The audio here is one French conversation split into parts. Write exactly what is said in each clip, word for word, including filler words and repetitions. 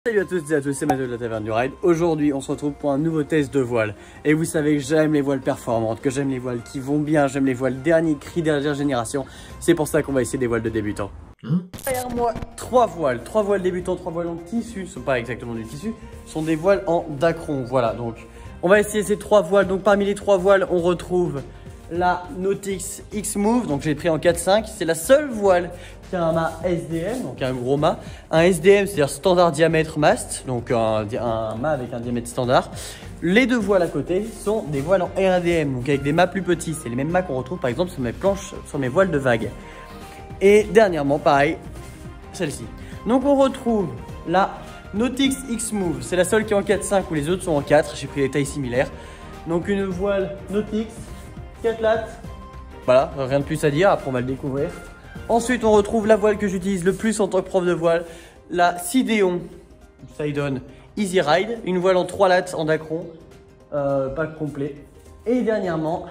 Salut à tous et à tous, c'est Mathieu de la Taverne du Ride. Aujourd'hui, on se retrouve pour un nouveau test de voile. Et vous savez que j'aime les voiles performantes, que j'aime les voiles qui vont bien, j'aime les voiles dernier cri, dernière génération. C'est pour ça qu'on va essayer des voiles de débutants. Hein? Derrière moi, trois voiles, trois voiles débutants, trois voiles en tissu. Ce ne sont pas exactement du tissu, ce sont des voiles en dacron. Voilà, donc on va essayer ces trois voiles. Donc parmi les trois voiles, on retrouve la Nautix X-Move, donc j'ai pris en quatre cinq. C'est la seule voile qui a un mât S D M, donc un gros mât. Un S D M, c'est-à-dire standard diamètre mast, donc un, un mât avec un diamètre standard. Les deux voiles à côté sont des voiles en R D M, donc avec des mâts plus petits. C'est les mêmes mâts qu'on retrouve par exemple sur mes planches, sur mes voiles de vague. Et dernièrement, pareil, celle-ci. Donc on retrouve la Nautix X-Move, c'est la seule qui est en quatre cinq où les autres sont en quatre. J'ai pris des tailles similaires. Donc une voile Nautix, quatre lattes. Voilà, rien de plus à dire, après on va le découvrir. Ensuite, on retrouve la voile que j'utilise le plus en tant que prof de voile, la Sidéon Sidon Easy Ride, une voile en trois lattes en dacron, euh, pack complet. Et dernièrement,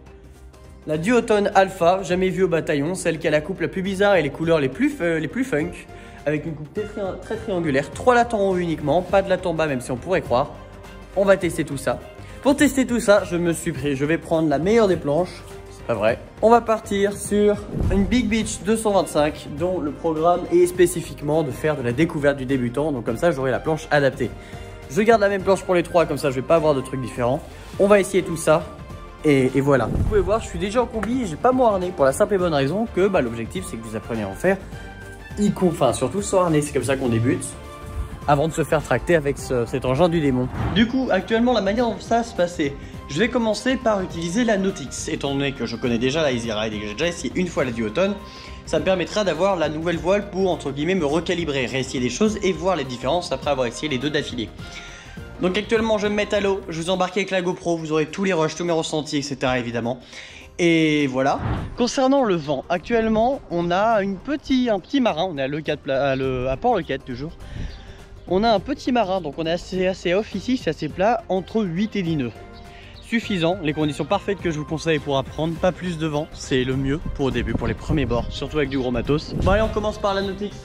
la Duotone Alpha, jamais vue au bataillon, celle qui a la coupe la plus bizarre et les couleurs les plus, euh, les plus funk, avec une coupe très, très triangulaire, trois lattes en haut uniquement, pas de lattes en bas même si on pourrait croire. On va tester tout ça. Pour tester tout ça, je me suis pris, je vais prendre la meilleure des planches. Pas vrai. On va partir sur une Big Beach deux cent vingt-cinq dont le programme est spécifiquement de faire de la découverte du débutant. Donc comme ça j'aurai la planche adaptée. Je garde la même planche pour les trois, comme ça je vais pas avoir de trucs différents. On va essayer tout ça et, et voilà. Vous pouvez voir, je suis déjà en combi et j'ai pas mon harnais pour la simple et bonne raison que bah, l'objectif c'est que vous appreniez à en faire. Y enfin surtout sans harnais, c'est comme ça qu'on débute. Avant de se faire tracter avec ce, cet engin du démon. Du coup, actuellement, la manière dont ça va se passer, je vais commencer par utiliser la Nautix. Étant donné que je connais déjà la Easy Ride et que j'ai déjà essayé une fois la Duotone, ça me permettra d'avoir la nouvelle voile pour, entre guillemets, me recalibrer, réessayer des choses et voir les différences après avoir essayé les deux d'affilée. Donc actuellement, je vais me mettre à l'eau, je vous embarque avec la GoPro, vous aurez tous les rushs, tous mes ressentis, et cetera évidemment. Et voilà. Concernant le vent, actuellement, on a une petit, un petit marin, on est à, le quatre, à, le, à Port-le-Quatre toujours. On a un petit marin, donc on est assez, assez off ici, c'est assez plat, entre huit et dix nœuds. Suffisant, les conditions parfaites que je vous conseille pour apprendre, pas plus de vent, c'est le mieux pour au début, pour les premiers bords, surtout avec du gros matos. Bon allez, on commence par la Nautix.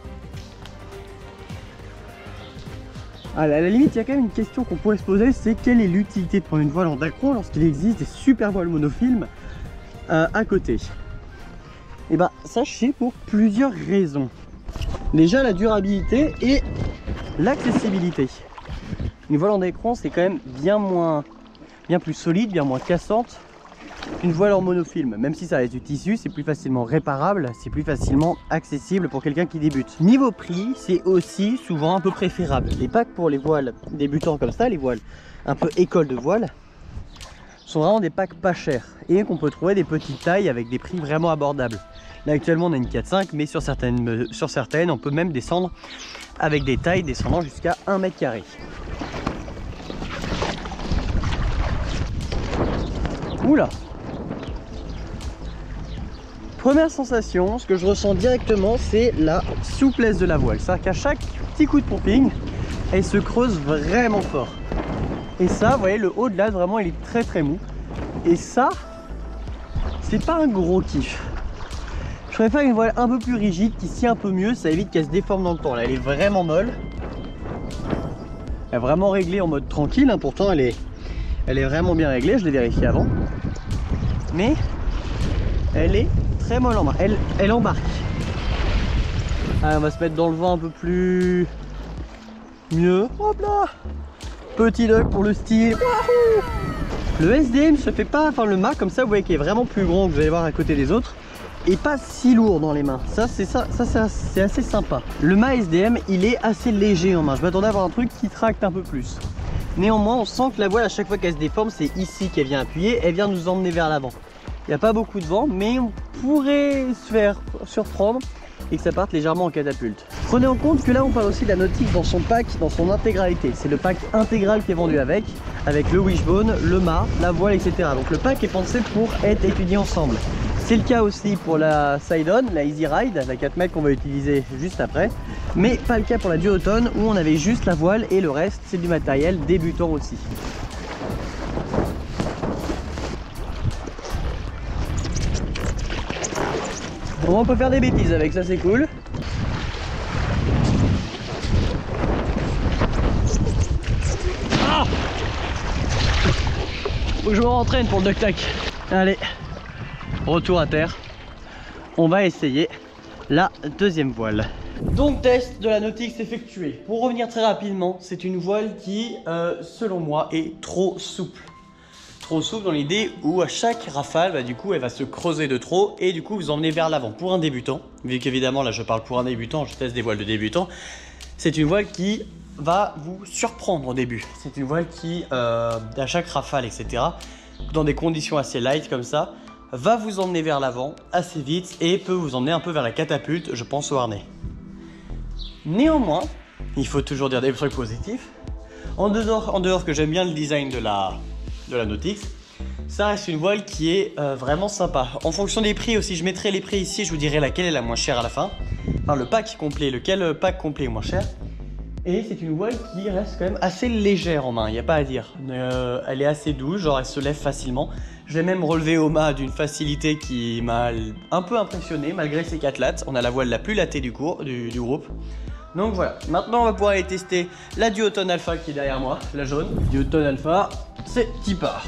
À la limite, il y a quand même une question qu'on pourrait se poser, c'est quelle est l'utilité de prendre une voile en dacron lorsqu'il existe des super voiles monofilms euh, à côté. Et bah sachez pour plusieurs raisons. Déjà la durabilité et l'accessibilité. Une voile en dacron c'est quand même bien moins, bien plus solide, bien moins cassante qu'une voile en monofilm. Même si ça reste du tissu, c'est plus facilement réparable, c'est plus facilement accessible pour quelqu'un qui débute. Niveau prix, c'est aussi souvent un peu préférable. Les packs pour les voiles débutants comme ça, les voiles un peu école de voile, sont vraiment des packs pas chers et qu'on peut trouver des petites tailles avec des prix vraiment abordables. Là actuellement on a une quatre cinq, mais sur certaines, sur certaines on peut même descendre avec des tailles descendant jusqu'à un mètre carré. Oula! Première sensation, ce que je ressens directement, c'est la souplesse de la voile. C'est-à-dire qu'à chaque petit coup de pomping, elle se creuse vraiment fort. Et ça, vous voyez, le haut de là, vraiment, il est très très mou. Et ça, c'est pas un gros kiff. Je préfère une voile un peu plus rigide qui tient un peu mieux, ça évite qu'elle se déforme dans le temps. Là, elle est vraiment molle. Elle est vraiment réglée en mode tranquille, hein. Pourtant elle est, elle est vraiment bien réglée, je l'ai vérifié avant. Mais elle est très molle en main, elle, elle embarque. Allez, on va se mettre dans le vent un peu plus mieux. Hop là! Petit duck pour le style. Wahoo! Le S D M se fait pas, enfin le mât comme ça, vous voyez qu'il est vraiment plus grand que vous allez voir à côté des autres. Et pas si lourd dans les mains, ça c'est ça, ça c'est assez sympa. Le mât S D M il est assez léger en main, je m'attendais à avoir un truc qui tracte un peu plus. Néanmoins on sent que la voile à chaque fois qu'elle se déforme, c'est ici qu'elle vient appuyer, elle vient nous emmener vers l'avant. Il n'y a pas beaucoup de vent, mais on pourrait se faire surprendre et que ça parte légèrement en catapulte. Prenez en compte que là on parle aussi de la Nautix dans son pack, dans son intégralité. C'est le pack intégral qui est vendu avec, avec le wishbone, le mât, la voile, et cetera. Donc le pack est pensé pour être étudié ensemble. C'est le cas aussi pour la Sidon, la Easy Ride, la quatre mètres qu'on va utiliser juste après. Mais pas le cas pour la Duotone où on avait juste la voile et le reste c'est du matériel débutant aussi. Bon, on peut faire des bêtises avec, ça c'est cool. que je me rentraîne pour le duck-tac. Allez, retour à terre. On va essayer la deuxième voile. Donc test de la Nautix effectué. Pour revenir très rapidement, c'est une voile qui, euh, selon moi, est trop souple. Trop souple dans l'idée où à chaque rafale, bah, du coup, elle va se creuser de trop et du coup vous emmener vers l'avant. Pour un débutant, vu qu'évidemment là je parle pour un débutant, je teste des voiles de débutant, c'est une voile qui va vous surprendre au début. C'est une voile qui, euh, à chaque rafale, et cetera, dans des conditions assez light comme ça, va vous emmener vers l'avant assez vite et peut vous emmener un peu vers la catapulte, je pense au harnais. Néanmoins, il faut toujours dire des trucs positifs. En dehors, en dehors que j'aime bien le design de la, de la Nautix, ça reste une voile qui est euh, vraiment sympa. En fonction des prix aussi, je mettrai les prix ici, je vous dirai laquelle est la moins chère à la fin. Enfin, le pack complet, lequel pack complet est moins cher. Et c'est une voile qui reste quand même assez légère en main, il n'y a pas à dire. Euh, elle est assez douce, genre elle se lève facilement. Je l'ai même relevé au mât d'une facilité qui m'a un peu impressionné malgré ses quatre lattes. On a la voile la plus lattée du, cours, du, du groupe. Donc voilà, maintenant on va pouvoir aller tester la Duotone Alpha qui est derrière moi, la jaune. Duotone Alpha, c'est qui part.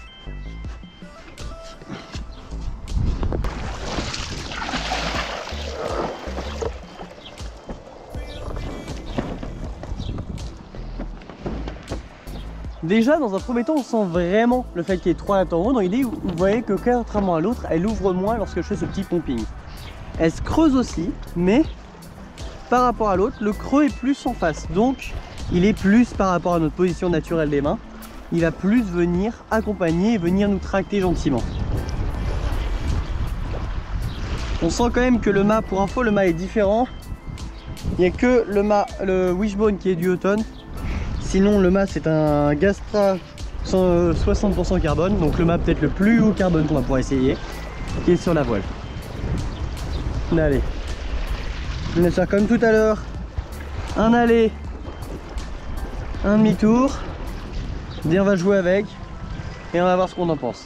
Déjà, dans un premier temps, on sent vraiment le fait qu'il y ait trois lattes en haut. Dans l'idée où vous voyez que contrairement à l'autre, elle ouvre moins lorsque je fais ce petit pumping. Elle se creuse aussi, mais par rapport à l'autre, le creux est plus en face. Donc, il est plus par rapport à notre position naturelle des mains. Il va plus venir accompagner et venir nous tracter gentiment. On sent quand même que le mât, pour info, le mât est différent. Il n'y a que le mât, le wishbone qui est duotone. Sinon le mât c'est un Gastra soixante pour cent carbone, donc le mât peut-être le plus haut carbone qu'on va pouvoir essayer, qui est sur la voile. Allez, je vais faire comme tout à l'heure, un aller, un demi-tour, et on va jouer avec, et on va voir ce qu'on en pense.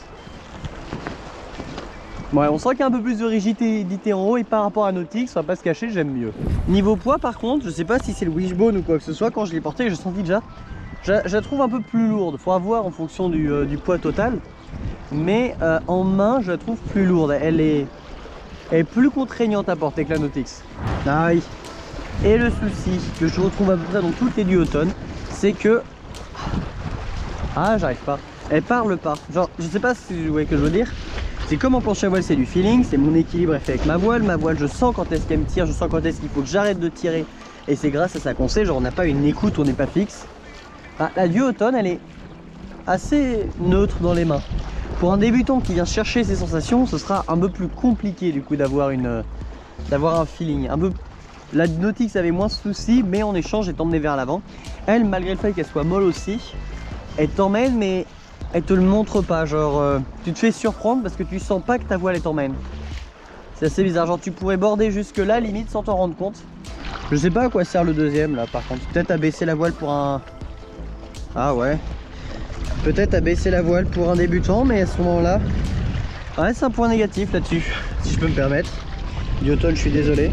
Ouais, on sent qu'il y a un peu plus de rigidité en haut et par rapport à Nautix, on va pas se cacher, j'aime mieux. Niveau poids par contre, je sais pas si c'est le wishbone ou quoi que ce soit, quand je l'ai porté, j'ai senti déjà, je, je la trouve un peu plus lourde, faut voir en fonction du, euh, du poids total. Mais euh, en main, je la trouve plus lourde, elle est, elle est plus contraignante à porter que la Nautix. Aïe. Et le souci que je retrouve à peu près dans toutes les duotones, c'est que... Ah, j'arrive pas. Elle parle pas. Genre, je sais pas si vous voyez ce que je veux dire. C'est comme en planche à voile, c'est du feeling, c'est mon équilibre est fait avec ma voile. Ma voile, je sens quand est-ce qu'elle me tire, je sens quand est-ce qu'il faut que j'arrête de tirer. Et c'est grâce à ça qu'on sait, genre on n'a pas une écoute, on n'est pas fixe. Ah, la duotone, elle est assez neutre dans les mains. Pour un débutant qui vient chercher ses sensations, ce sera un peu plus compliqué du coup d'avoir une, d'avoir un feeling. Un peu... La Nautix avait moins de soucis, mais en échange, elle t'emmenait vers l'avant. Elle, malgré le fait qu'elle soit molle aussi, elle t'emmène, mais elle te le montre pas, genre euh, tu te fais surprendre parce que tu sens pas que ta voile elle t'emmène. C'est assez bizarre, genre tu pourrais border jusque là limite sans t'en rendre compte. Je sais pas à quoi sert le deuxième là par contre, peut-être à baisser la voile pour un... Ah ouais, peut-être à baisser la voile pour un débutant, mais à ce moment là, ouais c'est un point négatif là-dessus, si je peux me permettre. Duotone, je suis désolé.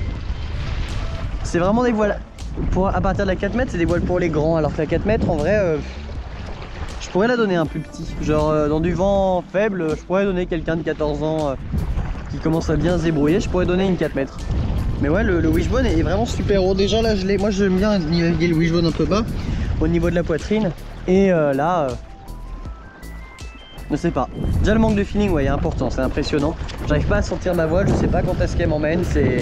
C'est vraiment des voiles, pour, à partir de la quatre mètres c'est des voiles pour les grands, alors que la quatre mètres en vrai... Euh... Je pourrais la donner un plus petit, genre euh, dans du vent faible, je pourrais donner quelqu'un de quatorze ans euh, qui commence à bien se débrouiller, je pourrais donner une quatre mètres. Mais ouais, le, le wishbone est vraiment super haut. Déjà là, je l'ai, moi j'aime bien naviguer le wishbone un peu bas, au niveau de la poitrine. Et euh, là, euh, je sais pas. Déjà le manque de feeling, ouais, est important, c'est impressionnant. J'arrive pas à sentir ma voile, je sais pas quand est-ce qu'elle m'emmène, c'est...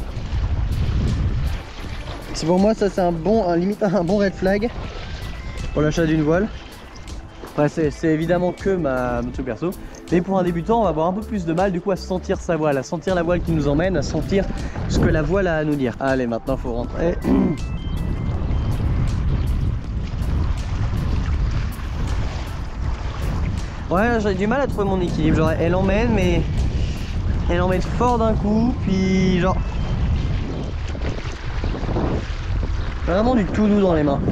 C'est pour moi ça c'est un bon, un, limite un bon red flag pour l'achat d'une voile. Après c'est évidemment que ma, mon truc perso, mais pour un débutant on va avoir un peu plus de mal du coup à sentir sa voile, à sentir la voile qui nous emmène, à sentir ce que la voile a à nous dire. Allez, maintenant faut rentrer. Ouais, j'ai du mal à trouver mon équilibre, genre elle emmène mais elle emmène fort d'un coup, puis genre vraiment du tout doux dans les mains.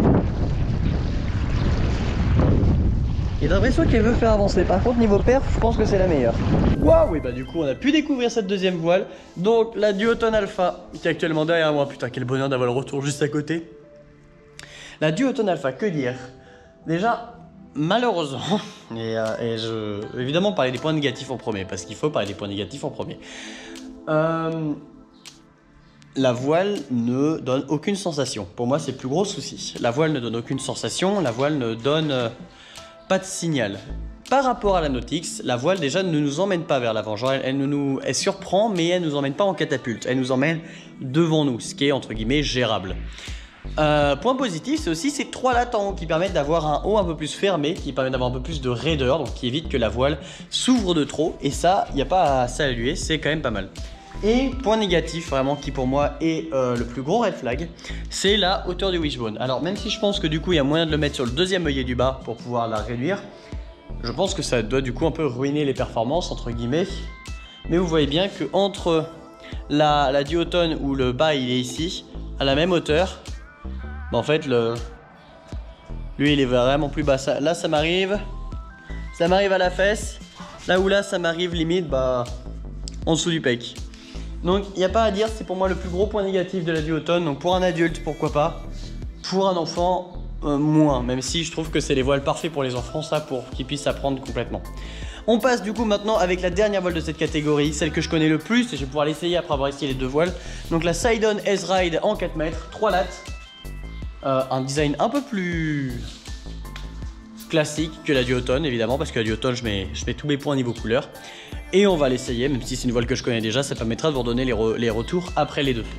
J'ai l'impression qu'elle veut faire avancer. Par contre niveau perf, je pense que c'est la meilleure. Waouh, et bah du coup on a pu découvrir cette deuxième voile. Donc la Duotone Alpha qui est actuellement derrière moi. Putain, quel bonheur d'avoir le retour juste à côté. La Duotone Alpha, que dire? Déjà, malheureusement, et, euh, et je évidemment parler des points négatifs en premier, parce qu'il faut parler des points négatifs en premier. Euh, la voile ne donne aucune sensation. Pour moi, c'est le plus gros souci. La voile ne donne aucune sensation, la voile ne donne euh, pas de signal. Par rapport à la Nautix, la voile déjà ne nous emmène pas vers l'avant. Genre, elle, elle, nous, elle surprend, mais elle ne nous emmène pas en catapulte. Elle nous emmène devant nous, ce qui est entre guillemets gérable. Euh, point positif, c'est aussi ces trois lattes en haut qui permettent d'avoir un haut un peu plus fermé, qui permettent d'avoir un peu plus de raideur, donc qui évite que la voile s'ouvre de trop. Et ça, il n'y a pas à saluer, c'est quand même pas mal. Et point négatif, vraiment, qui pour moi est euh, le plus gros red flag, c'est la hauteur du wishbone. Alors même si je pense que du coup il y a moyen de le mettre sur le deuxième œillet du bas pour pouvoir la réduire, je pense que ça doit du coup un peu ruiner les performances entre guillemets. Mais vous voyez bien que entre la, la duotone où le bas il est ici, à la même hauteur, bah en fait le lui il est vraiment plus bas. Ça, là ça m'arrive, ça m'arrive à la fesse, là où là ça m'arrive limite bah en dessous du pec. Donc il n'y a pas à dire, c'est pour moi le plus gros point négatif de la duotone. Donc pour un adulte pourquoi pas, pour un enfant euh, moins, même si je trouve que c'est les voiles parfaits pour les enfants, ça, pour qu'ils puissent apprendre complètement. On passe du coup maintenant avec la dernière voile de cette catégorie, celle que je connais le plus et je vais pouvoir l'essayer après avoir essayé les deux voiles. Donc la Sidon S-Ride en quatre mètres, trois lattes, euh, un design un peu plus classique que la duotone évidemment, parce que la duotone je mets, je mets tous mes points niveau couleur. Et on va l'essayer, même si c'est une voile que je connais déjà, ça permettra de vous redonner les, re les retours après les deux.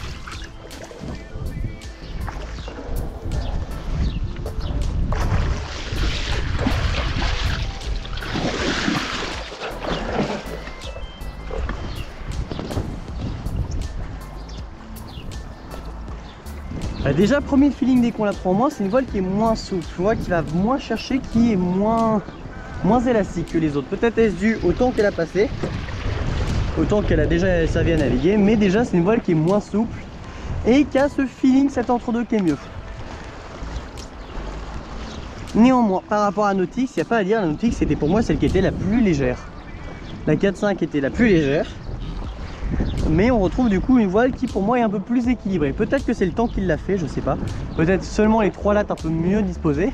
Déjà, premier feeling dès qu'on la prend en main, c'est une voile qui est moins souple, une voile qui va moins chercher, qui est moins, moins élastique que les autres. Peut-être est-ce dû au temps qu'elle a passé, au temps qu'elle a déjà servi à naviguer, mais déjà c'est une voile qui est moins souple et qui a ce feeling, cet entre-deux qui est mieux. Néanmoins, par rapport à Nautix, il n'y a pas à dire, la Nautix c'était pour moi celle qui était la plus légère. La quatre cinq était la plus légère. Mais on retrouve du coup une voile qui pour moi est un peu plus équilibrée. Peut-être que c'est le temps qui l'a fait, je sais pas. Peut-être seulement les trois lattes un peu mieux disposées.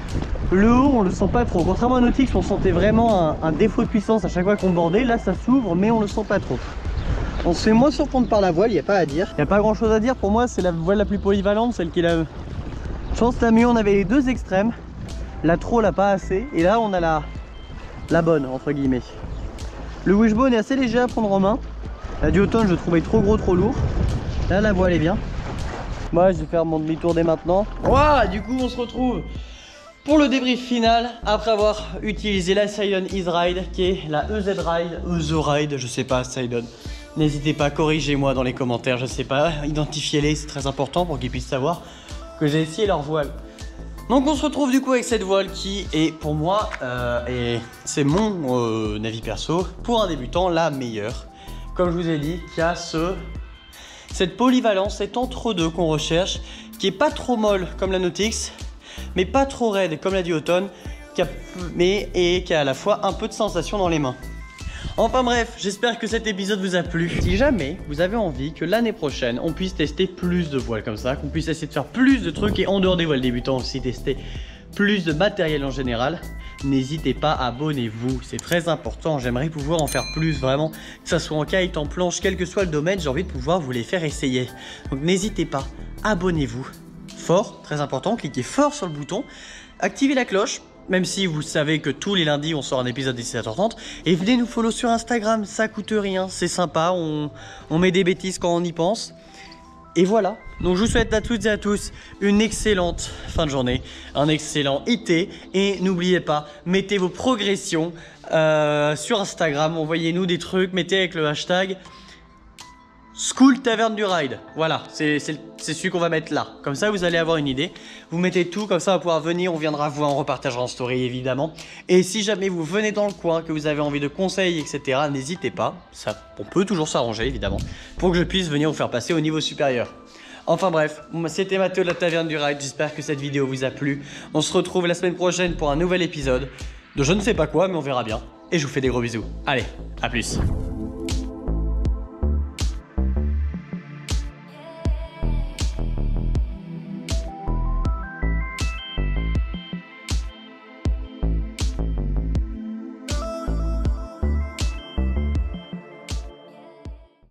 Le haut on le sent pas trop. Contrairement à Nautix, on sentait vraiment un, un défaut de puissance à chaque fois qu'on bordait. Là ça s'ouvre mais on le sent pas trop. On se fait moins surprendre par la voile, il n'y a pas à dire. Il n'y a pas grand chose à dire, pour moi c'est la voile la plus polyvalente, celle qui est la... Je pense que la mieux, on avait les deux extrêmes. La trop, la pas assez. Et là on a la, la bonne entre guillemets. Le wishbone est assez léger à prendre en main. La duotone je trouvais trop gros, trop lourd. Là la voile est bien. Moi je vais faire mon demi-tour dès maintenant. Wow, du coup on se retrouve pour le débrief final après avoir utilisé la Sidon S-Ride qui est la E Z Ride, E Z Ride, je sais pas, Sidon. N'hésitez pas, corrigez-moi dans les commentaires, je sais pas, identifiez-les, c'est très important pour qu'ils puissent savoir que j'ai essayé leur voile. Donc on se retrouve du coup avec cette voile qui est pour moi, euh, et c'est mon euh, avis perso, pour un débutant la meilleure. Comme je vous ai dit, qui a ce, cette polyvalence, cet entre-deux qu'on recherche, qui est pas trop molle comme la Nautix, mais pas trop raide comme la duotone, qui a, mais, et qui a à la fois un peu de sensation dans les mains. Enfin bref, j'espère que cet épisode vous a plu. Si jamais vous avez envie que l'année prochaine, on puisse tester plus de voiles comme ça, qu'on puisse essayer de faire plus de trucs et en dehors des voiles débutants aussi tester plus de matériel en général, n'hésitez pas, abonnez-vous, c'est très important, j'aimerais pouvoir en faire plus vraiment, que ça soit en kite, en planche, quel que soit le domaine, j'ai envie de pouvoir vous les faire essayer. Donc n'hésitez pas, abonnez-vous, fort, très important, cliquez fort sur le bouton, activez la cloche, même si vous savez que tous les lundis on sort un épisode dès dix-sept heures trente, et venez nous follow sur Instagram, ça coûte rien, c'est sympa, on, on met des bêtises quand on y pense. Et voilà, donc je vous souhaite à toutes et à tous une excellente fin de journée, un excellent I T et n'oubliez pas, mettez vos progressions euh, sur Instagram, envoyez-nous des trucs, mettez avec le hashtag School Taverne du Ride, voilà, c'est celui qu'on va mettre là, comme ça vous allez avoir une idée, vous mettez tout, comme ça on va pouvoir venir, on viendra voir, on repartagera en story évidemment, et si jamais vous venez dans le coin, que vous avez envie de conseils, et cetera, n'hésitez pas, ça, on peut toujours s'arranger évidemment, pour que je puisse venir vous faire passer au niveau supérieur. Enfin bref, c'était Mathéo de la Taverne du Ride, j'espère que cette vidéo vous a plu, on se retrouve la semaine prochaine pour un nouvel épisode, de je ne sais pas quoi, mais on verra bien, et je vous fais des gros bisous, allez, à plus.